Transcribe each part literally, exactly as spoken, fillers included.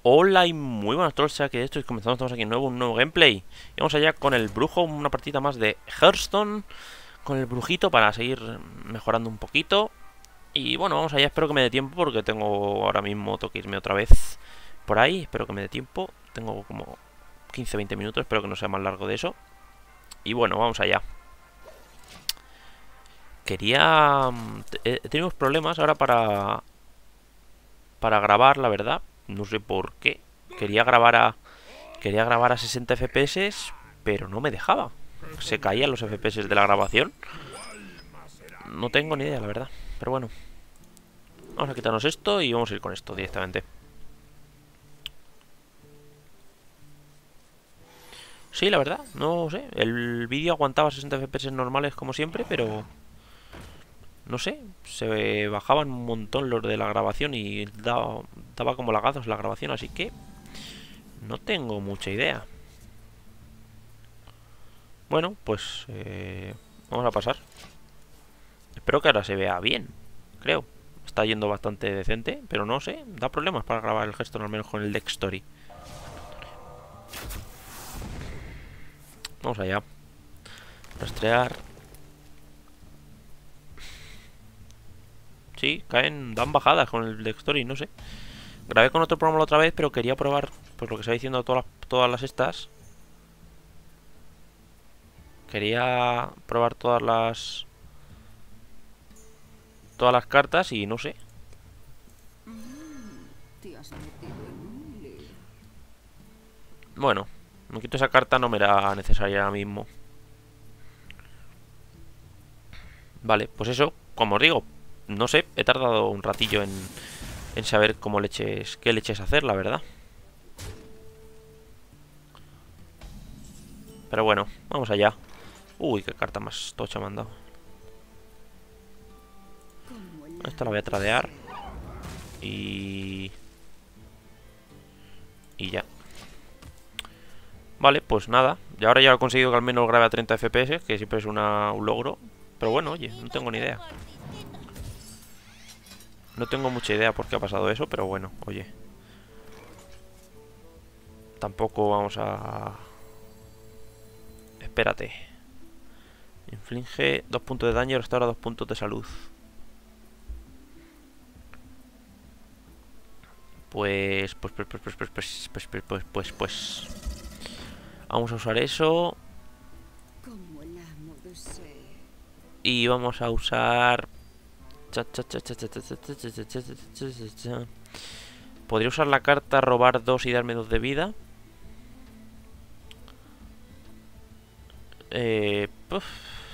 Hola y muy buenas todos, que de esto y comenzamos, estamos aquí en nuevo, un nuevo gameplay. Y vamos allá con el brujo, una partida más de Hearthstone, con el brujito para seguir mejorando un poquito. Y bueno, vamos allá, espero que me dé tiempo porque tengo ahora mismo, tengo que irme otra vez por ahí, espero que me dé tiempo. Tengo como quince veinte minutos, espero que no sea más largo de eso. Y bueno, vamos allá. Quería... Eh, tenemos problemas ahora para... Para grabar, la verdad. No sé por qué. Quería grabar a... Quería grabar a sesenta F P S, pero no me dejaba. Se caían los F P S de la grabación. No tengo ni idea, la verdad. Pero bueno. Vamos a quitarnos esto y vamos a ir con esto directamente. Sí, la verdad, no sé. El vídeo aguantaba sesenta F P S normales como siempre, pero... No sé, se bajaban un montón los de la grabación y daba, daba como lagazos la grabación, así que... No tengo mucha idea. Bueno, pues... Eh, vamos a pasar. Espero que ahora se vea bien, creo. Está yendo bastante decente, pero no sé, da problemas para grabar el gesto, al menos con el Dextory. Vamos allá. Rastrear. Sí, caen, dan bajadas con el Dextory, no sé. Grabé con otro programa la otra vez, pero quería probar, pues lo que se va diciendo todas las, todas las estas. Quería probar todas las... Todas las cartas y no sé. Bueno, me quito esa carta, no me era necesaria ahora mismo. Vale, pues eso, como os digo, no sé, he tardado un ratillo en, en saber cómo leches, qué leches hacer, la verdad. Pero bueno, vamos allá. Uy, qué carta más tocha me han dado. Esta la voy a tradear. Y... Y ya. Vale, pues nada. Y ahora ya he conseguido que al menos grabe a treinta F P S, que siempre es una, un logro. Pero bueno, oye, no tengo ni idea. No tengo mucha idea por qué ha pasado eso, pero bueno, oye. Tampoco vamos a... Espérate. Inflige dos puntos de daño y restaura dos puntos de salud. Pues, pues, pues, pues, pues, pues, pues, pues, pues, pues, pues, pues. Vamos a usar eso. Y vamos a usar... Podría usar la carta robar dos y darme dos de vida. Eh... Puf.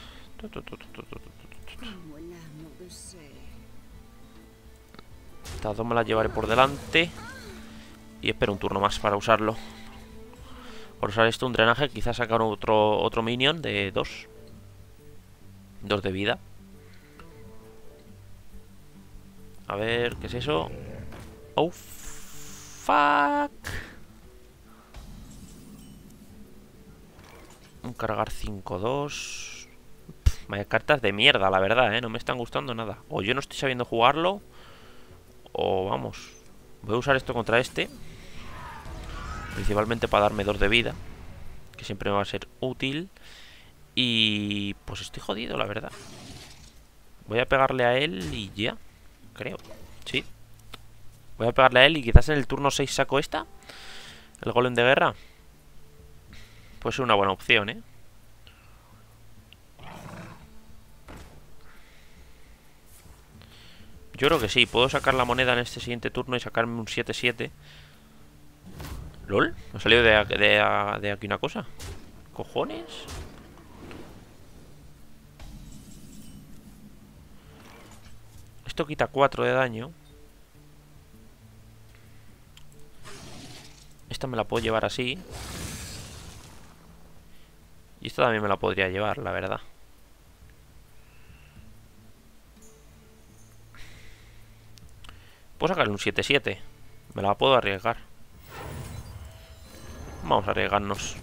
Estas dos me las llevaré por delante. Y espero un turno más para usarlo. Por usar esto, un drenaje, quizás sacar otro, otro minion de dos. Dos de vida. A ver, ¿qué es eso? Oh, fuck. Un cargar cinco dos. Vaya cartas de mierda, la verdad, ¿eh? No me están gustando nada. O yo no estoy sabiendo jugarlo, o vamos. Voy a usar esto contra este. Principalmente para darme dos de vida, que siempre me va a ser útil. Y pues estoy jodido, la verdad. Voy a pegarle a él y ya. Creo, sí. Voy a pegarle a él y quizás en el turno seis saco esta. El golem de guerra. Puede ser una buena opción, ¿eh? Yo creo que sí, puedo sacar la moneda en este siguiente turno y sacarme un siete siete. ¿Lol? ¿Me ha salido de, de, de aquí una cosa? ¿Cojones? Esto quita cuatro de daño. Esta me la puedo llevar así. Y esta también me la podría llevar, la verdad. Puedo sacarle un siete siete. Me la puedo arriesgar. Vamos a arriesgarnos.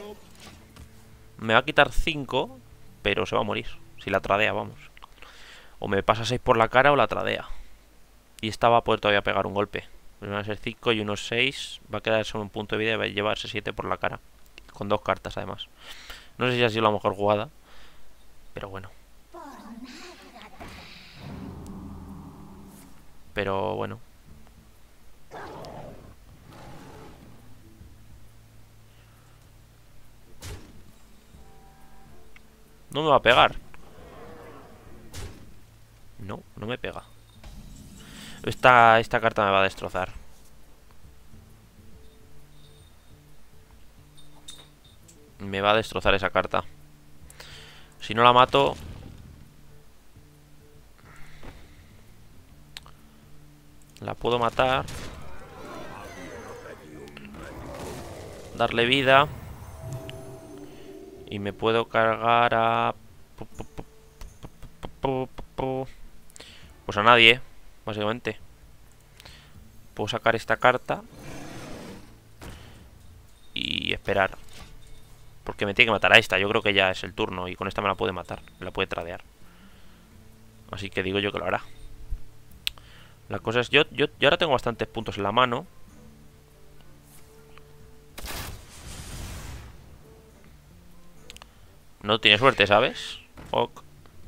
Me va a quitar cinco, pero se va a morir. Si la tradea, vamos. O me pasa seis por la cara o la tradea. Y esta va a poder todavía pegar un golpe. Pues van a ser cinco y unos seis. Va a quedar solo un punto de vida y va a llevarse siete por la cara. Con dos cartas además. No sé si ha sido la mejor jugada. Pero bueno. Pero bueno. No me va a pegar. No, no me pega. Esta, esta carta me va a destrozar. Me va a destrozar esa carta. Si no la mato... La puedo matar. Darle vida. Y me puedo cargar a... Pues a nadie, básicamente. Puedo sacar esta carta. Y esperar. Porque me tiene que matar a esta. Yo creo que ya es el turno. Y con esta me la puede matar. Me la puede tradear. Así que digo yo que lo hará. La cosa es... Yo, yo, yo ahora tengo bastantes puntos en la mano. No tiene suerte, ¿sabes? Ok.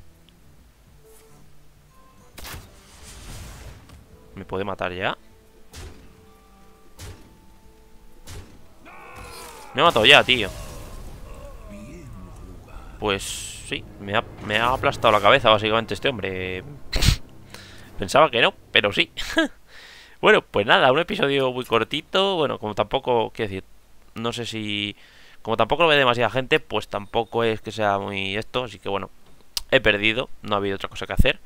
¿Me puede matar ya? Me ha matado ya, tío. Pues sí, me ha, me ha aplastado la cabeza básicamente este hombre. Pensaba que no, pero sí. Bueno, pues nada, un episodio muy cortito. Bueno, como tampoco, quiero decir, no sé si... Como tampoco lo ve demasiada gente, pues tampoco es que sea muy esto. Así que bueno, he perdido, no ha habido otra cosa que hacer.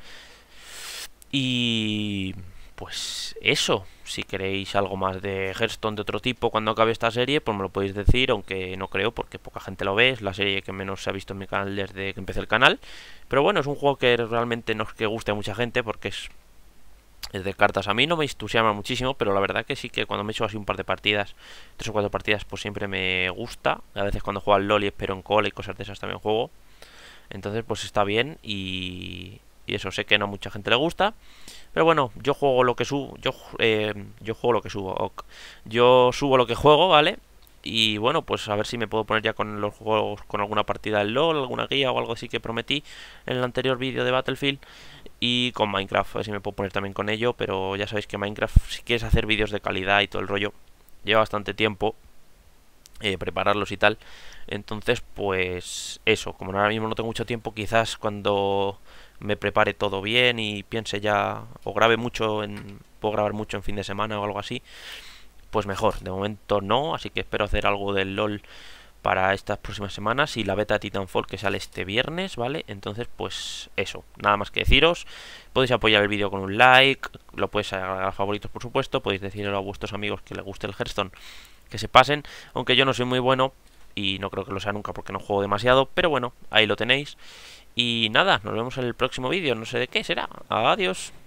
Y... Pues eso, si queréis algo más de Hearthstone de otro tipo cuando acabe esta serie, pues me lo podéis decir, aunque no creo porque poca gente lo ve, es la serie que menos se ha visto en mi canal desde que empecé el canal. Pero bueno, es un juego que realmente no es que guste a mucha gente porque es, es de cartas. A mí no me entusiasma muchísimo, pero la verdad que sí que cuando me he hecho así un par de partidas, tres o cuatro partidas, pues siempre me gusta. A veces cuando juego al LoL y espero en call y cosas de esas también juego. Entonces pues está bien y... Y eso, sé que no a mucha gente le gusta. Pero bueno, yo juego lo que subo. Yo, eh, yo juego lo que subo. Ok. Yo subo lo que juego, ¿vale? Y bueno, pues a ver si me puedo poner ya con los juegos, con alguna partida del LoL, alguna guía o algo así que prometí en el anterior vídeo de Battlefield. Y con Minecraft, a ver si me puedo poner también con ello. Pero ya sabéis que Minecraft, si quieres hacer vídeos de calidad y todo el rollo, lleva bastante tiempo eh, prepararlos y tal. Entonces, pues eso, como ahora mismo no tengo mucho tiempo, quizás cuando me prepare todo bien y piense ya, o grabe mucho, en, puedo grabar mucho en fin de semana o algo así, pues mejor. De momento no, así que espero hacer algo del LoL para estas próximas semanas y la beta de Titanfall que sale este viernes, ¿vale? Entonces, pues eso, nada más que deciros. Podéis apoyar el vídeo con un like, lo podéis agregar a favoritos, por supuesto, podéis decirlo a vuestros amigos que les guste el Hearthstone, que se pasen, aunque yo no soy muy bueno y no creo que lo sea nunca porque no juego demasiado, pero bueno, ahí lo tenéis. Y nada, nos vemos en el próximo vídeo, no sé de qué será. Adiós.